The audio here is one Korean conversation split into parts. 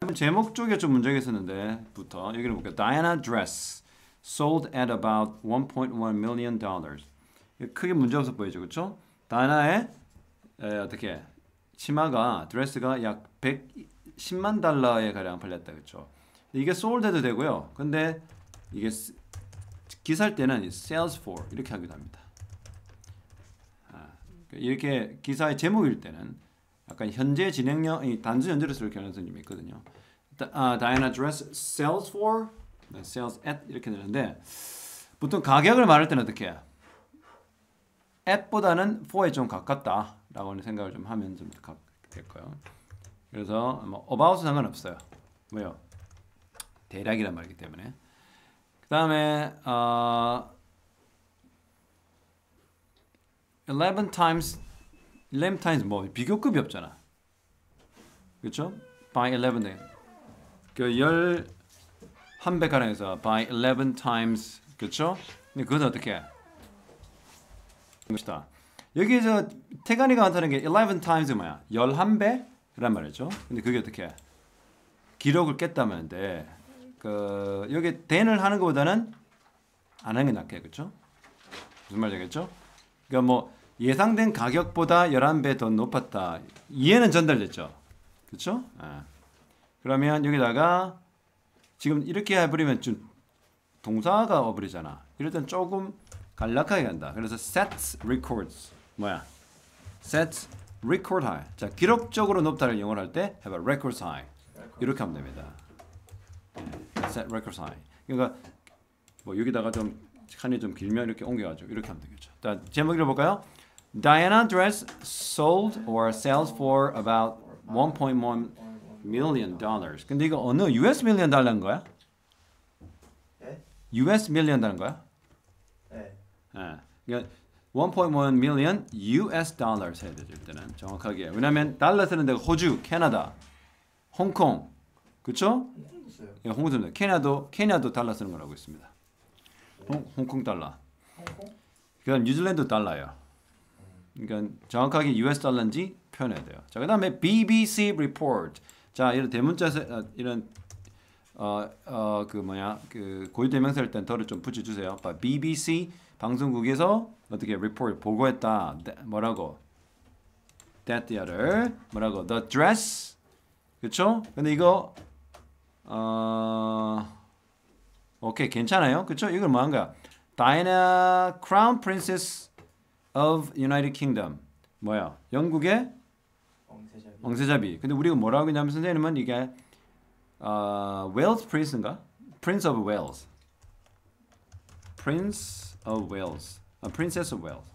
그럼 제목 쪽에 좀 문제가 있었는데부터 여기를 볼게요. Diana dress sold at about 1.1 million dollars. 크게 문제 없어 보이죠, 그렇죠? 다이아나의 어떻게 치마가 드레스가 약 110만 달러에 가량 팔렸다, 그렇죠? 이게 sold해도 되고요. 근데 이게 기사일 때는 sells for 이렇게 하기도 합니다. 이렇게 기사의 제목일 때는 약간 현재 진행형 단수 현재로 쓸 가능성이 있거든요. Diana dress sells for, sells at 이렇게 되는데 보통 가격을 말할 때는 어떻게 해요? at보다는 for에 좀 가깝다라고 생각을 좀 하면 좀 될 거예요. 그래서 뭐 about은 상관없어요. 뭐요? 대략이란 말이기 때문에. 그 다음에 11 times 뭐 비교급이 없잖아. 그렇죠? by 11 그 11배 가량에서 by 11 times 그렇죠? 근데 그것은 어떻게 해? 것이다. 여기서 태간이가 나타나는 게 11 times 뭐야? 11배란 말이죠. 근데 그게 어떻게 해? 기록을 깼다면데 그 여기 then을 하는 것보다는 안 하는 게 낫게 그렇죠? 무슨 말인지 알겠죠? 그러니까 뭐 예상된 가격보다 11배 더 높았다. 이해는 전달됐죠? 그렇죠? 그러면 여기다가 지금 이렇게 해버리면 좀 동사가 어버리잖아. 이럴 땐 조금 간략하게 간다. 그래서 sets records 뭐야? sets record high. 자, 기록적으로 높다를 영어로 할 때 have a records high. 이렇게 하면 됩니다. set records high. 그러니까 뭐 여기다가 좀 칸이 좀 길면 이렇게 옮겨가지고 이렇게 하면 되겠죠. 자, 제목 읽어볼까요? Diana dress sold or sells for about 1.1 million dollars. 근데 이거 어느 US million 달러인 거야? 네? US million 달러인 거야? 네. 그러니까 1.1 million US dollars 해야 되죠. 일단은 정확하게. 왜냐면 달러 쓰는 데가 호주, 캐나다, 홍콩, 그렇죠? 홍콩도 써요. 예, 홍콩 쓰는 케냐도 달러 쓰는 걸 알고 있습니다. 홍콩 달러. 홍콩? 그다음 뉴질랜드 달러예요. 그러니까 정확하게 US 달러인지 표현해야 돼요. 자, 그다음에 BBC report. 자, 이런 대문자에서 이런 그 뭐냐 그 고유대명사일 땐 더를 좀 붙여주세요. BBC 방송국에서 어떻게 report 보고했다. 뭐라고? That the other 뭐라고? The dress 그렇죠? 근데 이거 오케이 괜찮아요. 그렇죠? 이걸 뭐 한 거야? Diana Crown Princess of United Kingdom 뭐야? 영국의 왕세자비. 근데 우리가 뭐라고 했냐면 선생님은 이게 Wales Prince인가? Prince of Wales. Prince of Wales. Princess of Wales.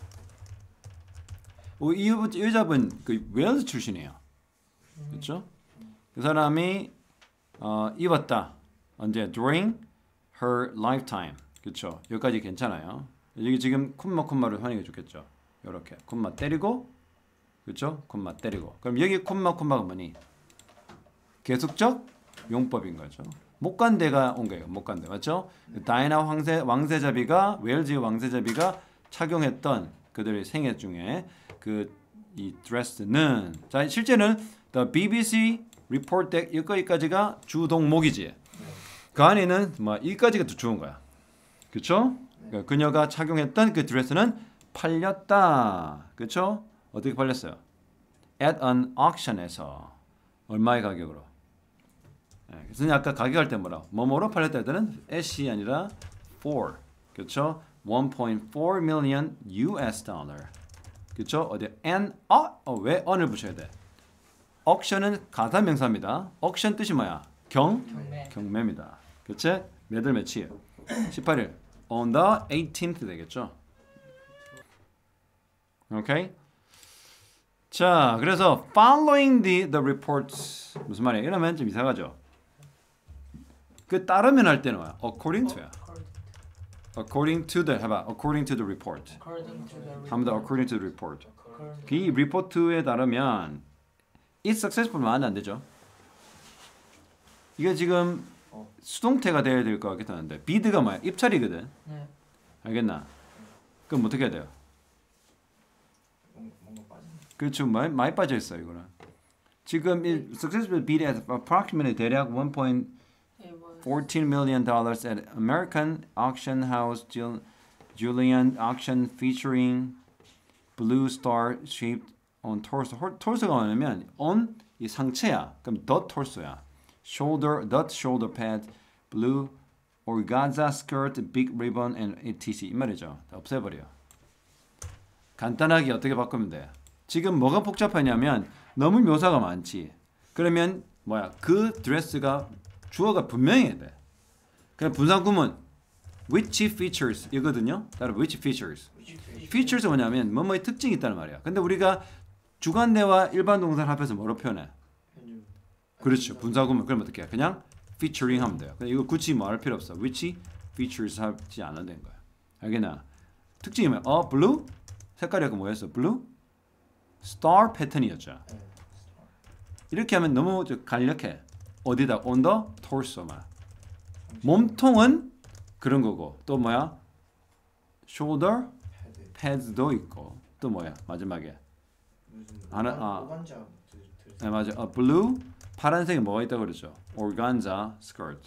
이 여자분 그 웨일스 출신이에요. 그렇죠? 그 사람이 입었다. 언제? During her lifetime. 그렇죠? 여기까지 괜찮아요. 여기 지금 콤마를 활용해 줬겠죠. 이렇게 콤마 때리고 그렇죠? 콤마 때리고. 그럼 여기 콤마가 뭐니? 계속적 용법인 거죠. 못 간 데가 온 거예요. 못 간 데. 맞죠? 다이애나 왕세자비가 웨일즈의 왕세자비가 착용했던 그들의 생애 중에 그 이 드레스는 자, 실제는 the BBC report that 여기까지가 주 동목이지. 그 안에는 뭐 이까지가 더 좋은 거야. 그렇죠? 그러니까 그녀가 착용했던 그 드레스는 팔렸다. 그렇죠? 어떻게 팔렸어요? At an auction에서 얼마의 가격으로? 그래서 아까 가격할 때 뭐라? 뭐뭐로 팔렸다 할 때는 at이 아니라 for. 그렇죠? 1.4 million US dollar. 그렇죠? 어디 and 왜 on을 붙여야 돼? auction은 가사명사입니다. auction 뜻이 뭐야? 경매입니다. 그렇지? 몇월 며칠? 18일. On the 18th 되겠죠? 오케이? 자, 그래서 following the reports 무슨 말이에요? 이러면 좀 이상하죠? 그 따르면 할 때는 뭐야? according to야. according to the 해봐. according to the report. 한번 더 according to the report. 이 리포트에 따르면 it's successful만 하면 안 되죠. 이게 지금 수동태가 돼야 될 것 같긴 한데 be드가 뭐야? 입찰이거든. 네. 알겠나? 그럼 어떻게 해야 돼요? 뭔가 빠진. 그렇죠. 많이 빠져 있어요, 이거는. 지금 successfully bid at approximately 대략 1.14 It was million dollars at American auction house Julian auction featuring blue star shaped on torso. torso가 뭐냐면 on 이 상체야. 그럼 the torso야. shoulder, the shoulder pad, blue organza skirt, big ribbon and etc. 이 말이죠. 다 없애버려. 간단하게 어떻게 바꾸면 돼? 지금 뭐가 복잡하냐면 너무 묘사가 많지. 그러면 뭐야? 그 드레스가 주어가 분명해야 돼. 그냥 분사구문 which features 이거든요. 따로 which features. features 뭐냐면 뭐뭐의 특징이 있다는 말이야. 근데 우리가 주관대와 일반 동사를 합해서 뭐로 표현해? 그렇죠. 분사구문. 그럼 어떻게 해? 그냥 featuring 하면 돼요. 근데 이거 굳이 뭐 할 필요 없어. which features 하지 않아도 되는 거야. 알겠나? 특징이 뭐야? blue? 색깔이 아까 뭐였어? blue? star 패턴이었죠. 이렇게 하면 너무 간략해. 어디다? on the torso만. 몸통은 그런 거고 또 뭐야? shoulder pads도 있고 또 뭐야? 마지막에 하나 오간자 네 맞아. blue 파란색에 뭐가 있다고 그랬죠? organza skirt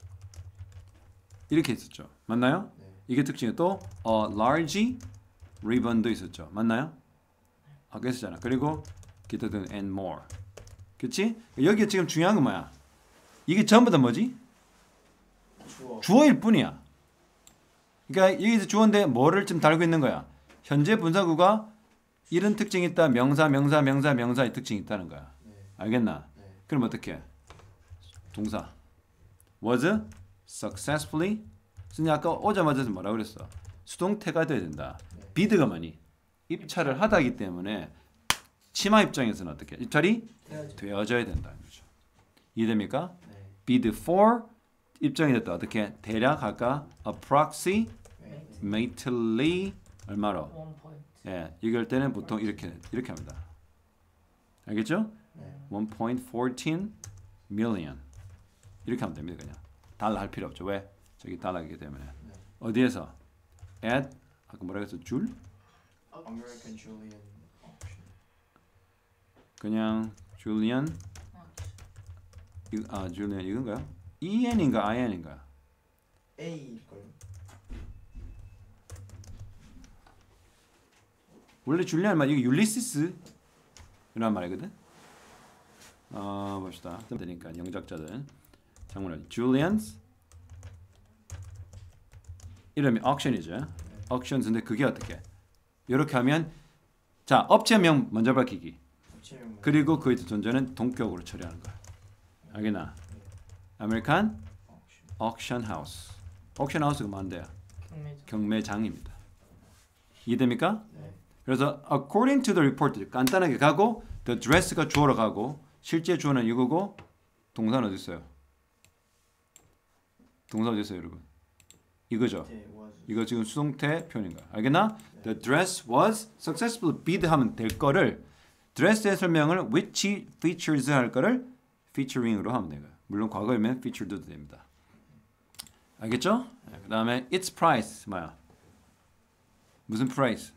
이렇게 있었죠. 맞나요? 네. 이게 특징이 또 large ribbon도 있었죠. 맞나요? 아까 했었잖아. 그리고 기타 등 and more. 그치? 여기 지금 중요한 건 뭐야? 이게 전부 다 뭐지? 주어일 뿐이야. 그러니까 여기서 주어인데 뭐를 좀 달고 있는 거야? 현재 분사구가 이런 특징이 있다. 명사의 특징이 있다는 거야. 네. 알겠나? 네. 그럼 어떻게 해? 동사 was successfully 선생님 아까 오자마자 뭐라고 그랬어? 수동태가 돼야 된다. bid가 뭐니? 입찰을 하다기 때문에 치마 입장에서는 어떻게? 입찰이 해야죠. 되어져야 된다는 거죠. 이해됩니까? 네. bid for 입장이 됐다. 어떻게? 대략 아까 approximately 얼마로? 1 예, 이걸 때는 보통 이렇게 합니다. 알겠죠? 네. 1.14 million 이렇게 하면 됩니다. 그냥 달러 할 필요 없죠. 왜? 저기 달러이기 때문에. 네. 어디에서? at 아까 뭐라 그랬어? 줄? American Julian auction. 그냥 Julian Julian 이건가요? EN인가 IN인가? A일 걸. 원래 줄리안 말 이거 율리시스 이란 말이거든. 봅시다. 되니까 영작자들 장문을 Julian's 이름이 auction이죠. auctions인데 그게 어떻게? 이렇게 하면 자 업체명 먼저 밝히기. 그리고 그의 존재는 동격으로 처리하는 거야. 알겠나? American auction house. auction house가 뭔데요? 경매장입니다. 이해됩니까? 네. 그래서 according to the report 간단하게 가고 the dress가 주어로 가고 실제 주어는 이거고 동사는 어디 있어요? 동사 어디 있어요, 여러분? 이거죠. 이거 지금 수동태 표현인 거야. 알겠나? The dress was successfully bid 하면 될 거를 dress의 설명을 which features 할 거를 featuring으로 하면 돼요. 물론 과거이면 featured도 됩니다. 알겠죠? 네, 그다음에 its price 뭐야? 무슨 price?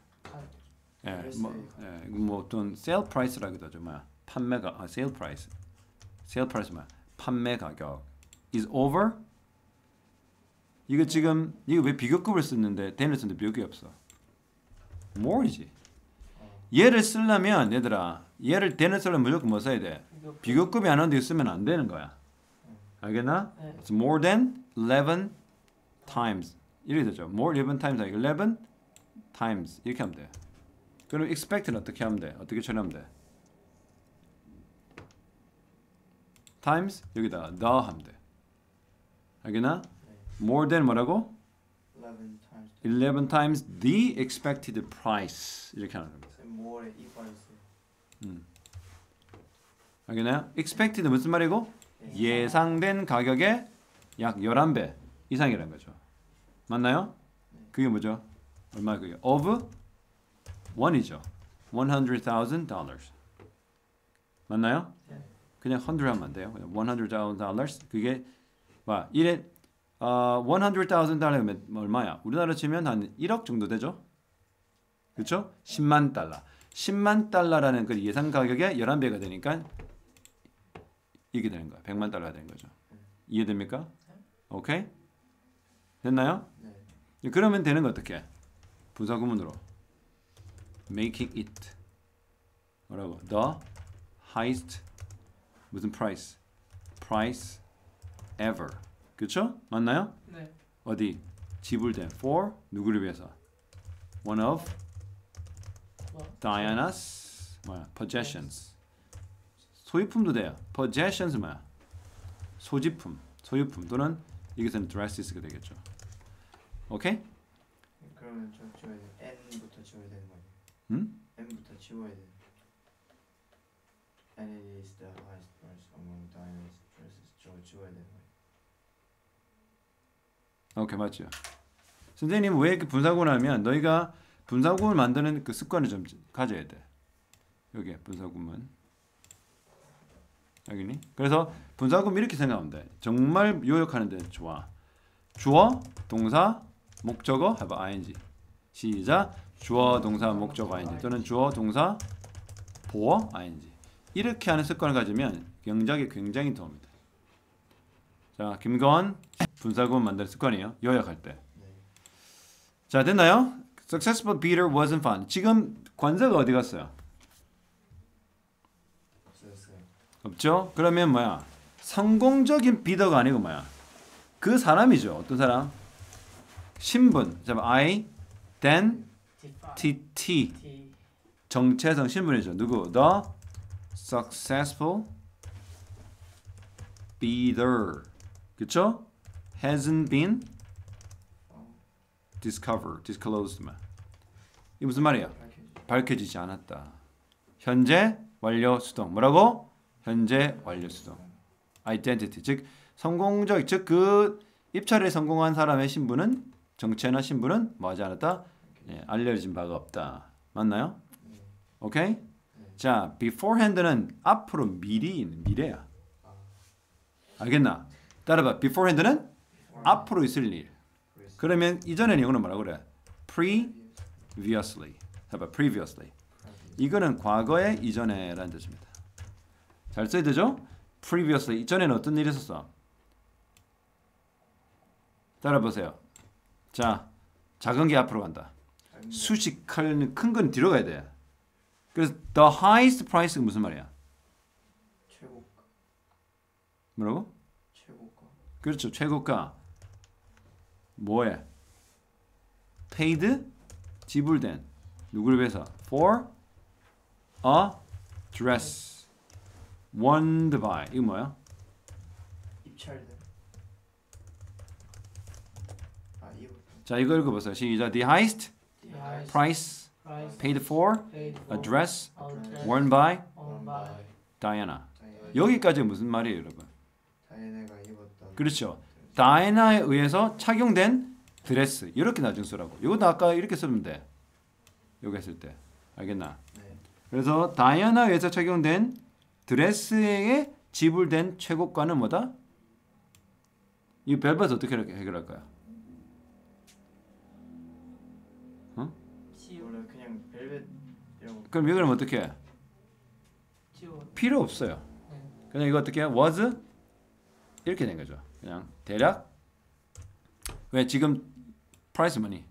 뭐 어떤 sale price라기도 하죠. 뭐야? 판매가 sale price. sale price 뭐야? 판매 가격. is over. 이거 지금 이거 왜 비교급을 썼는데 대를 썼는데 비교급이 없어. more이지. 얘를 쓰려면 얘들아 얘를 대를 쓰려면 무조건 뭐 써야 돼? 비교급이 안 오는데 쓰면 안 되는 거야. 알겠나? 네. It's more than 11 times. 이렇게 되죠. more 11 times 아니고 11 times 이렇게 하면 돼. 그럼 expect는 어떻게 하면 돼? 어떻게 처리하면 돼? times 여기다가 the 하면 돼. 알겠나? more than 뭐라고? 11 times the expected price 이렇게 하는 겁니다. more equals. 알겠나요? expected 무슨 말이고? 예상된 가격의 약 11배 이상이라는 거죠. 맞나요? 그게 뭐죠? 얼마 그게? of 1이죠. $100,000. 맞나요? 그냥 100 하면 안 돼요. $100,000 그게 봐. 이래 $100,000면 얼마야? 우리나라 치면 한 1억 정도 되죠? 그렇죠? 10만 달러. 10만 달러라는 그 예상 가격의 11배가 되니까 이게 되는 거야. 100만 달러가 되는 거죠. 이해됩니까? 오케이? 됐나요? 네. 그러면 되는 거 어떻게? 분사구문으로 making it 뭐라고? The highest 무슨 price? price ever. 그쵸? 맞나요? 네. 어디? 지불된 for 누구를 위해서? one of 뭐? Diana's 뭐야? possessions. 소유품도 돼요. possessions 뭐야? 소지품, 소유품 또는 이것은 dresses가 되겠죠. 오케이? 그러면 저 지워야 돼. N부터 지워야 되는 거 아니에요? 응? N부터 지워야 돼. And it is the highest price among diamonds dresses. 저거 지워야 되는 거예요. 오케이 맞죠. 선생님 왜 이렇게 분사구문 하면 너희가 분사구문 만드는 그 습관을 좀 가져야 돼. 여기 분사구문. 여기니? 그래서 분사구문 이렇게 생각하면 돼. 정말 요약하는 데 좋아. 주어, 동사, 목적어 해봐 ing. 시작. 주어, 동사, 목적어 ing 또는 주어, 동사, 보어 ing. 이렇게 하는 습관을 가지면 경작에 굉장히 도움이 돼. 자, 김건 분사구문 만드는 습관이에요. 요약할 때. 네. 자, 됐나요? Successful Peter wasn't fun. 지금 관사가 어디 갔어요? 없어졌어요. 없죠? 그러면 뭐야? 성공적인 비더가 아니고 뭐야? 그 사람이죠. 어떤 사람? 신분. 잠깐 I, then, T5. T. T. 정체성 신분이죠. 누구? The successful bidder. 그쵸? hasn't been disclosed. 이 무슨 말이야? 밝혀지지 않았다. 현재 완료 수동. 뭐라고? 현재 완료 수동. identity. 즉 성공적 즉 그 입찰에 성공한 사람의 신분은 정체나 신분은 뭐하지 않았다? 예, 알려진 바가 없다. 맞나요? 오케이? 자, beforehand는 앞으로 미리 미래야. 알겠나? 따라봐. beforehand는 앞으로 있을 일. 그러면 이전에는 이거는 뭐라고 그래? previously. 해봐. previously. 이거는 과거에 이전에라는 뜻입니다. 잘 써야 되죠? previously. 이전에는 어떤 일이 있었어? 따라보세요. 자, 작은 게 앞으로 간다. 수식할 큰 건 뒤로 가야 돼. 그래서 the highest price가 무슨 말이야? 최고가. 뭐라고? 최고가. 그렇죠. 최고가. 뭐에? paid 지불된 누구를 위해서? for a dress won by 이거 뭐야? 입찰된. 이거. 자, 이거 읽어보세요. 시작. The highest The highest price Price paid for paid a for dress a dress worn by owned by Diana. 다이애나. 여기까지 무슨 말이에요, 여러분? 다이애나가 입었던. 그렇죠. 다이애나에 의해서 착용된 드레스. 이렇게 나중 쓰라고. 이것도 아까 이렇게 쓰면 돼. 여기 했을 때. 알겠나? 네. 그래서 다이애나에 의해서 착용된 드레스에 지불된 최고가는 뭐다? 이 벨벳 어떻게 해결할 거야? 지워 원래 그냥 벨벳 이런 거. 그럼 이거는 어떻게 해? 지워. 필요 없어요. 네. 그냥 이거 어떻게 해? was 이렇게 된 거죠. 그냥 대략 왜 지금 price money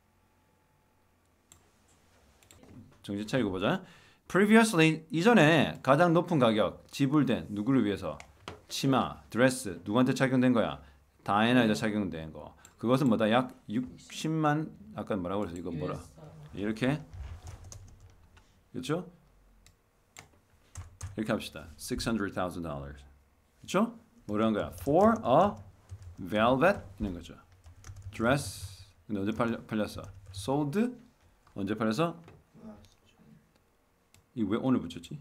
정신 차리고 보자. previously 이전에 가장 높은 가격 지불된 누구를 위해서 치마, 드레스 누구한테 착용된 거야? 다이애나에다 착용된 거. 그것은 뭐다? 약 60만 아까 뭐라고 그랬어? 이거 뭐라? 이렇게 그렇죠? 이렇게 합시다. $600,000. 그렇죠? 뭐라는 거야? For a velvet 있는 거죠. dress 근데 언제 팔렸어? sold 언제 팔렸어? 이거 왜 오늘 붙였지?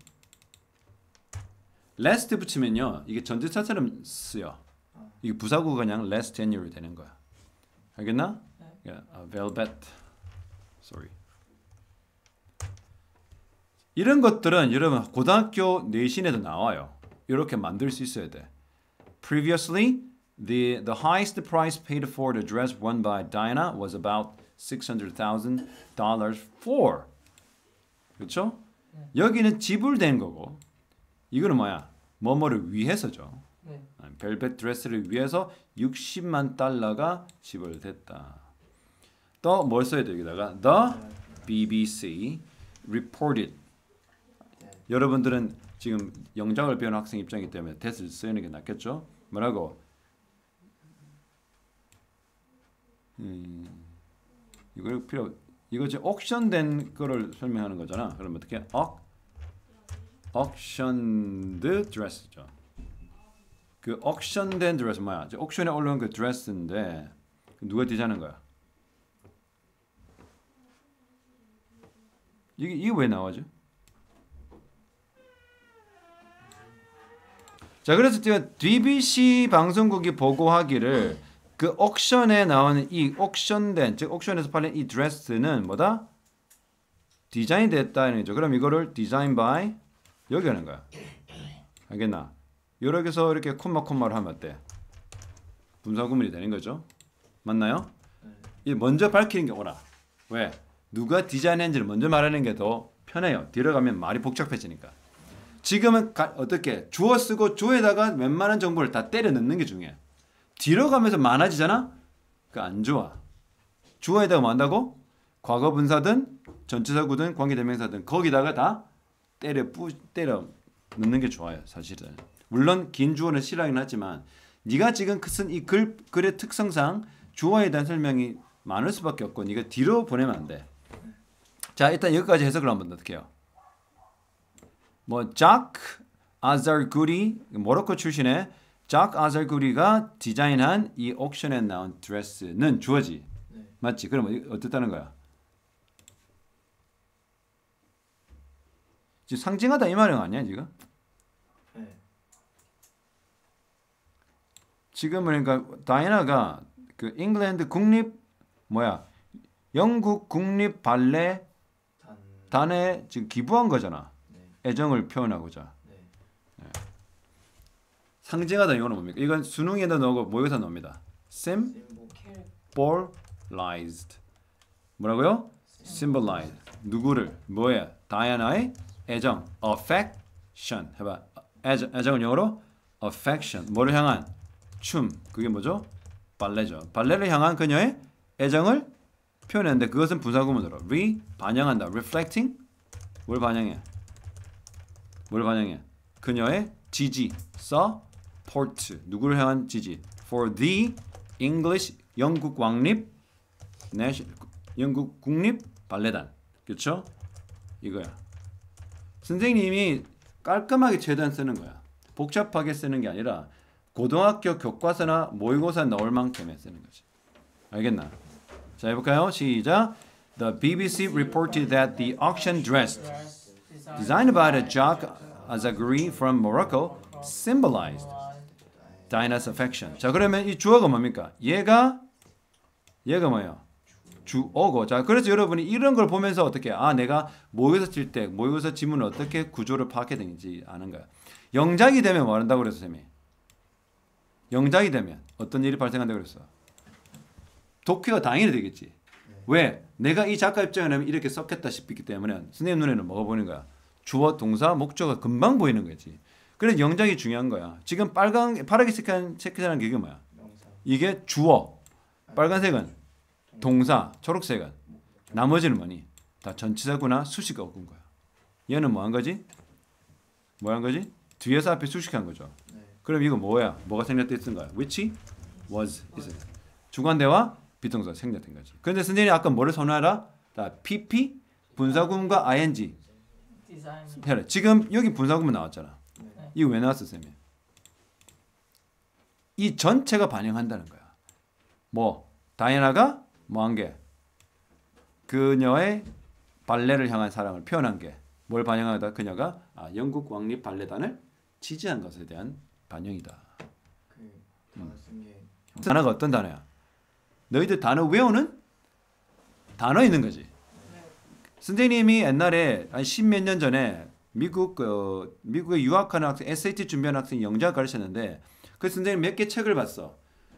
last 붙이면요 이게 전치사처럼 쓰여. 이게 부사구가 그냥 last January 되는 거야. 알겠나? Yeah, velvet. Sorry. 이런 것들은 여러분 고등학교 내신에도 나와요. 이렇게 만들 수 있어야 돼. Previously, the highest price paid for the dress worn by Diana was about $600,000 for. 그렇죠? 여기는 지불된 거고 이거는 뭐야? 뭐뭐를 위해서죠. 네. 벨벳 드레스를 위해서 60만 달러가 지불됐다. 또 뭘 써야 돼요? 여기다가 the BBC reported. 여러분들은 지금 영작을 배우는 학생 입장이기 때문에 that을 쓰는 게 낫겠죠? 뭐라고? 이거 이제 옥션된 거를 설명하는 거잖아. 그럼 어떻게? auctioned dress죠. 그 auction된 드레스 뭐야? 이제 옥션에 올라온 그 드레스인데 누가 디자인한 거야? 이게 왜 나오죠? 자, 그래서 제가 BBC 방송국이 보고하기를 그 옥션에 나오는 이 옥션된, 즉 옥션에서 팔린 이 드레스는 뭐다? 디자인 됐다는 거죠. 그럼 이거를 디자인 바이 여기 하는 거야. 알겠나? 여기서 이렇게 콤마콤마를 하면 어때? 분사구문이 되는 거죠. 맞나요? 이 먼저 밝히는 게 옳아. 왜? 누가 디자인했는지를 먼저 말하는 게 더 편해요. 뒤로 가면 말이 복잡해지니까. 지금은 어떻게? 주어 쓰고 주어에다가 웬만한 정보를 다 때려 넣는 게 중요해. 뒤로 가면서 많아지잖아? 그 안 좋아. 주어에다가 뭐 한다고? 과거 분사든 전치사구든 관계대명사든 거기다가 다 때려 넣는 게 좋아요. 사실은. 물론 긴 주어는 싫어하긴 하지만 네가 지금 쓴 이 글의 특성상 주어에 대한 설명이 많을 수밖에 없고 네가 뒤로 보내면 안 돼. 자, 일단 여기까지 해석을 한번 어떻게 해요? 뭐 자크 아자르구리 모로코 출신의 자크 아자르구리가 디자인한 이 옥션에 나온 드레스는 주어지. 네. 맞지? 그럼 어떻다는 거야? 지금 상징하다 이 말은 아니야 지금? 네. 지금 그러니까 다이애나가 그 잉글랜드 국립 영국 국립 발레 단에 지금 기부한 거잖아. 네. 애정을 표현하고자. 네. 상징하다 이거는 뭡니까? 이건 수능에다 넣고 모의고사 넣습니다. symbolized. 뭐라고요? symbolize. 누구를? 뭐야? 다이애나의 애정. affection. 해봐. 애정은 영어로 affection. 뭐를 향한? 춤. 그게 뭐죠? 발레죠. 발레를 향한 그녀의 애정을 표현했는데 그것은 분사구문으로 반영한다. reflecting. 뭘 반영해? 그녀의 지지. support. 누구를 향한 지지? for the English 영국 국립 발레단. 그렇죠? 이거야. 선생님이 깔끔하게 최대한 쓰는 거야. 복잡하게 쓰는 게 아니라 고등학교 교과서나 모의고사 나올 만큼에 쓰는 거지. 알겠나? 자, 해볼까요? 시작. The BBC reported that the auction dress designed by the Jacques Azagri from Morocco symbolized Diana's affection. 자, 그러면 이 주어가 뭡니까? 얘가 뭐예요? 주어고. 자, 그래서 여러분이 이런 걸 보면서 어떻게 내가 모의고사 칠 때 모의고사 지문을 어떻게 구조를 파악해야 되는지 아는 거야. 영작이 되면 뭐 한다고 그랬어, 쌤이? 영작이 되면 어떤 일이 발생한다고 그랬어? 독해가 당연히 되겠지. 왜? 내가 이 작가 입장이라면 이렇게 썼겠다 싶기 때문에 선생님 눈에는 뭐가 보이는 거야? 주어, 동사, 목적어가 금방 보이는 거지. 그래서 영작이 중요한 거야. 지금 파랗게 색깔한 게 이게 뭐야? 이게 주어. 빨간색은 동사, 초록색은 나머지는 뭐니? 다 전치사구나 수식어가 온 거야. 얘는 뭐 한 거지? 뒤에서 앞에 수식한 거죠. 그럼 이거 뭐야? 뭐가 생략돼 있는 거야? which was is 주관대와 비동사 생략된 거지. 그런데 선생님이 아까 뭐를 선호하라? PP 분사구문과 ing 디자인. 해라. 지금 여기 분사구문 나왔잖아. 이거 왜 나왔어, 쌤이? 이 전체가 반영한다는 거야. 뭐 다이애나가 뭐 한 게? 그녀의 발레를 향한 사랑을 표현한 게 뭘 반영하다? 그녀가 영국 왕립 발레단을 지지한 것에 대한 반영이다. 그 단어 쓴게 단어가 어떤 단어야? 너희들 단어 외우는 단어 있는 거지. 선생님이 옛날에 한 십몇 년 전에 미국에 유학하는 학생, SAT 준비하는 학생 영작 가르쳤는데 그 선생님 몇 개 책을 봤어.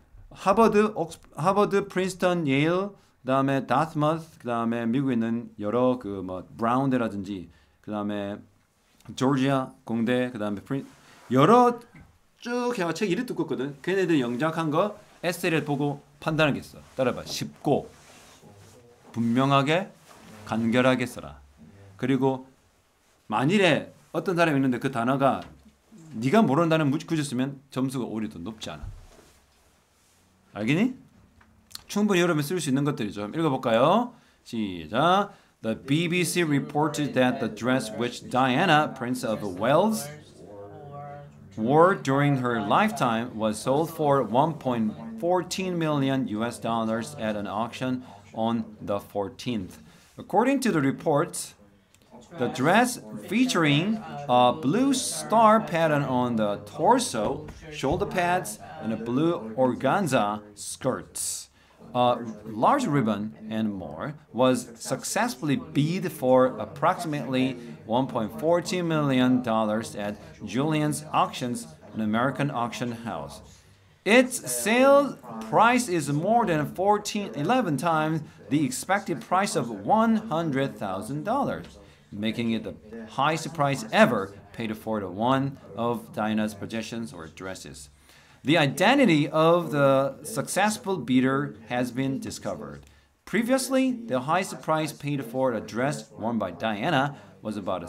하버드, 프린스턴, 예일, 그다음에 다스머스, 그다음에 미국에 있는 여러 그 뭐 브라운대라든지 그다음에 조지아 공대, 그다음에 여러 쭉 해와 책 이리 두껍거든. 걔네들 영작한 거 에세이를 보고 판단하겠어. 따라봐. 쉽고 분명하게 간결하게 써라. 그리고 만일에 어떤 사람이 있는데 그 단어가 네가 모르는 단어 굳이 쓰면 점수가 오히려 더 높지 않아. 알겠니? 충분히 여러분 쓸 수 있는 것들이죠. 읽어볼까요? 시작. The BBC reported that the dress which Diana, Prince of Wales, wore during her lifetime was sold for 1.14 million US dollars at an auction on the 14th. According to the reports, the dress featuring a blue star pattern on the torso, shoulder pads, and a blue organza skirts, a large ribbon, and more, was successfully bid for approximately $1.14 million at Julian's Auctions, an American auction house. Its sale price is more than 11 times the expected price of $100,000, making it the highest price ever paid for one of Diana's possessions or dresses. The identity of the successful bidder has been discovered. Previously, the highest price paid for a dress worn by Diana was about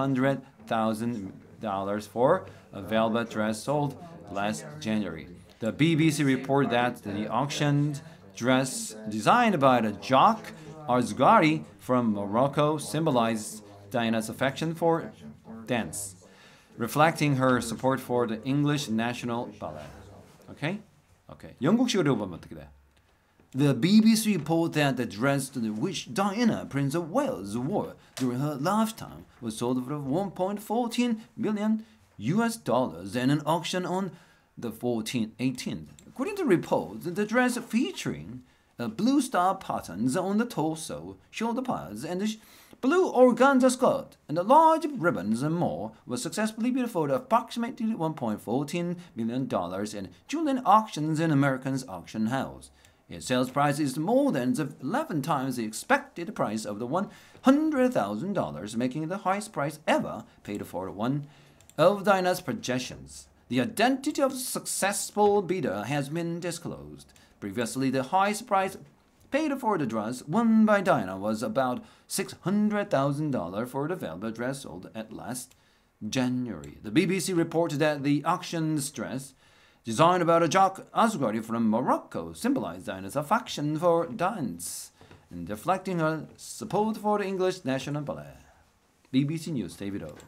$600,000 for a velvet dress sold last January. The BBC reported that the auctioned dress, designed by the Jacques Arzgari from Morocco, symbolized Diana's affection for dance, reflecting her support for the English National Ballet. Okay? Okay. 영국식으로 보면 어떻게 돼? The BBC reported that the dress which Diana, Prince of Wales, wore during her lifetime was sold for 1.14 million US dollars at an auction on the 18th. According to reports, the dress featuring blue star patterns on the torso, shoulder pads, and the blue organza skirt, and the large ribbons and more was successfully bid for approximately $1.14 million in Julian Auctions in American's auction house. Its sales price is more than 11 times the expected price of the $100,000, making it the highest price ever paid for one of Diana's possessions. The identity of the successful bidder has been disclosed. Previously, the highest price paid for the dress won by Diana was about $600,000 for the velvet dress sold at last January. The BBC reported that the auction's dress, designed by Jacques Arzgari from Morocco, symbolized Diana's affection for dance and reflecting her support for the English National Ballet. BBC News, David O.